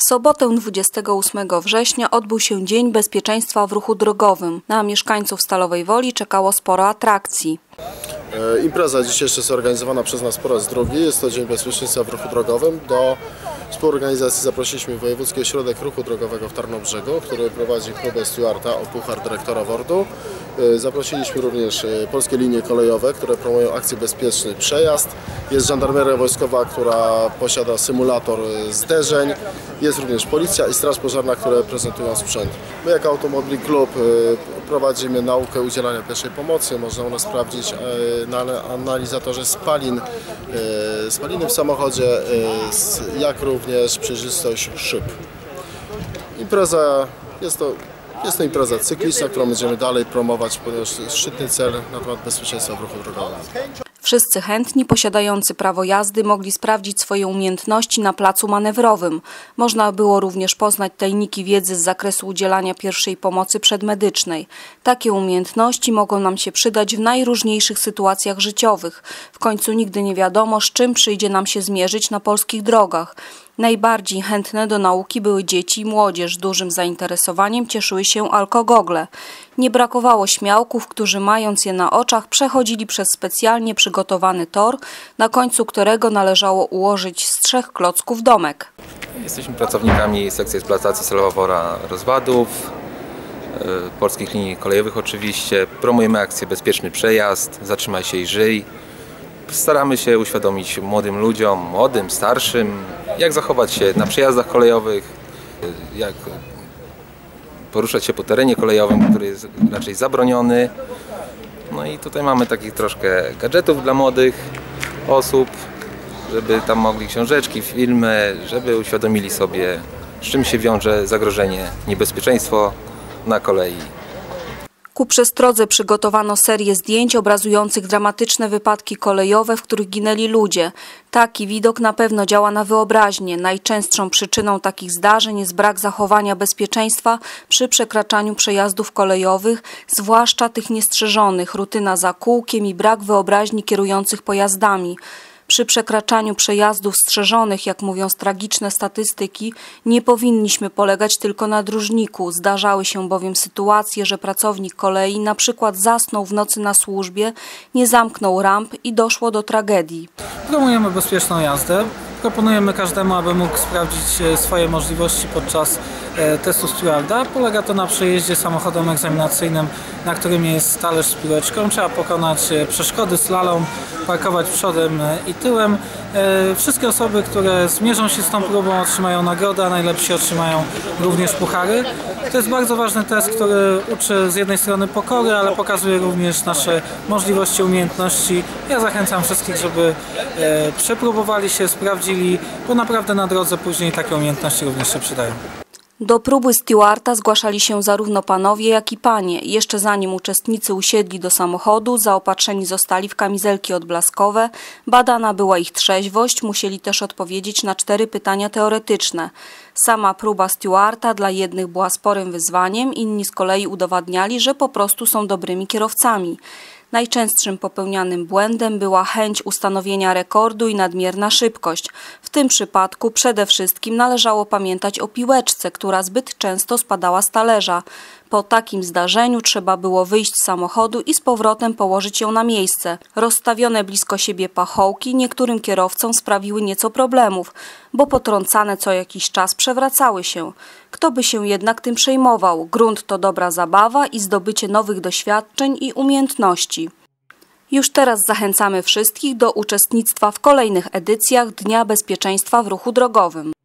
sobotę 28 września odbył się Dzień Bezpieczeństwa w ruchu drogowym. Na mieszkańców Stalowej Woli czekało sporo atrakcji. Impreza dzisiejsza jest organizowana przez nas po raz drugi. Jest to Dzień Bezpieczeństwa w ruchu drogowym. Do współorganizacji zaprosiliśmy Wojewódzki Ośrodek Ruchu Drogowego w Tarnobrzegu, który prowadzi próbę stewarda o puchar dyrektora WORD-u. Zaprosiliśmy również Polskie Linie Kolejowe, które promują akcję Bezpieczny Przejazd. Jest żandarmeria wojskowa, która posiada symulator zderzeń. Jest również policja i straż pożarna, które prezentują sprzęt. My jako Automobil Klub prowadzimy naukę udzielania pierwszej pomocy. Można u nas sprawdzić na analizatorze spaliny w samochodzie, jak również przejrzystość szyb. Jest to impreza cykliczna, którą będziemy dalej promować, ponieważ jest szczytny cel na temat bezpieczeństwa w ruchu drogowym. Wszyscy chętni posiadający prawo jazdy mogli sprawdzić swoje umiejętności na placu manewrowym. Można było również poznać tajniki wiedzy z zakresu udzielania pierwszej pomocy przedmedycznej. Takie umiejętności mogą nam się przydać w najróżniejszych sytuacjach życiowych. W końcu nigdy nie wiadomo, z czym przyjdzie nam się zmierzyć na polskich drogach. Najbardziej chętne do nauki były dzieci i młodzież. Dużym zainteresowaniem cieszyły się alkogogle. Nie brakowało śmiałków, którzy mając je na oczach przechodzili przez specjalnie przygotowany tor, na końcu którego należało ułożyć z 3 klocków domek. Jesteśmy pracownikami sekcji eksploatacji Stalowa rozwadów, Polskich Linii Kolejowych oczywiście. Promujemy akcję Bezpieczny Przejazd, Zatrzymaj się i żyj. Staramy się uświadomić młodym ludziom, młodym, starszym, jak zachować się na przejazdach kolejowych, jak poruszać się po terenie kolejowym, który jest raczej zabroniony. No i tutaj mamy takich troszkę gadżetów dla młodych osób, żeby tam mogli książeczki, filmy, żeby uświadomili sobie, z czym się wiąże zagrożenie, niebezpieczeństwo na kolei. Ku przestrodze przygotowano serię zdjęć obrazujących dramatyczne wypadki kolejowe, w których ginęli ludzie. Taki widok na pewno działa na wyobraźnię. Najczęstszą przyczyną takich zdarzeń jest brak zachowania bezpieczeństwa przy przekraczaniu przejazdów kolejowych, zwłaszcza tych niestrzeżonych, rutyna za kółkiem i brak wyobraźni kierujących pojazdami. Przy przekraczaniu przejazdów strzeżonych, jak mówiąc tragiczne statystyki, nie powinniśmy polegać tylko na dróżniku. Zdarzały się bowiem sytuacje, że pracownik kolei na przykład zasnął w nocy na służbie, nie zamknął ramp i doszło do tragedii. Promujemy bezpieczną jazdę. Proponujemy każdemu, aby mógł sprawdzić swoje możliwości podczas testu stewarda. Polega to na przejeździe samochodem egzaminacyjnym, na którym jest talerz z piłeczką. Trzeba pokonać przeszkody, slalom, parkować przodem i tyłem. Wszystkie osoby, które zmierzą się z tą próbą, otrzymają nagrodę, a najlepsi otrzymają również puchary. To jest bardzo ważny test, który uczy z jednej strony pokory, ale pokazuje również nasze możliwości, umiejętności. Ja zachęcam wszystkich, żeby przepróbowali się, sprawdzili, bo naprawdę na drodze później takie umiejętności również się przydają. Do próby stewarda zgłaszali się zarówno panowie, jak i panie. Jeszcze zanim uczestnicy usiedli do samochodu, zaopatrzeni zostali w kamizelki odblaskowe, badana była ich trzeźwość, musieli też odpowiedzieć na 4 pytania teoretyczne. Sama próba stewarda dla jednych była sporym wyzwaniem, inni z kolei udowadniali, że po prostu są dobrymi kierowcami. Najczęstszym popełnianym błędem była chęć ustanowienia rekordu i nadmierna szybkość. W tym przypadku przede wszystkim należało pamiętać o piłeczce, która zbyt często spadała z talerza. Po takim zdarzeniu trzeba było wyjść z samochodu i z powrotem położyć ją na miejsce. Rozstawione blisko siebie pachołki niektórym kierowcom sprawiły nieco problemów, bo potrącane co jakiś czas przewracały się. Kto by się jednak tym przejmował? Grunt to dobra zabawa i zdobycie nowych doświadczeń i umiejętności. Już teraz zachęcamy wszystkich do uczestnictwa w kolejnych edycjach Dnia Bezpieczeństwa w ruchu drogowym.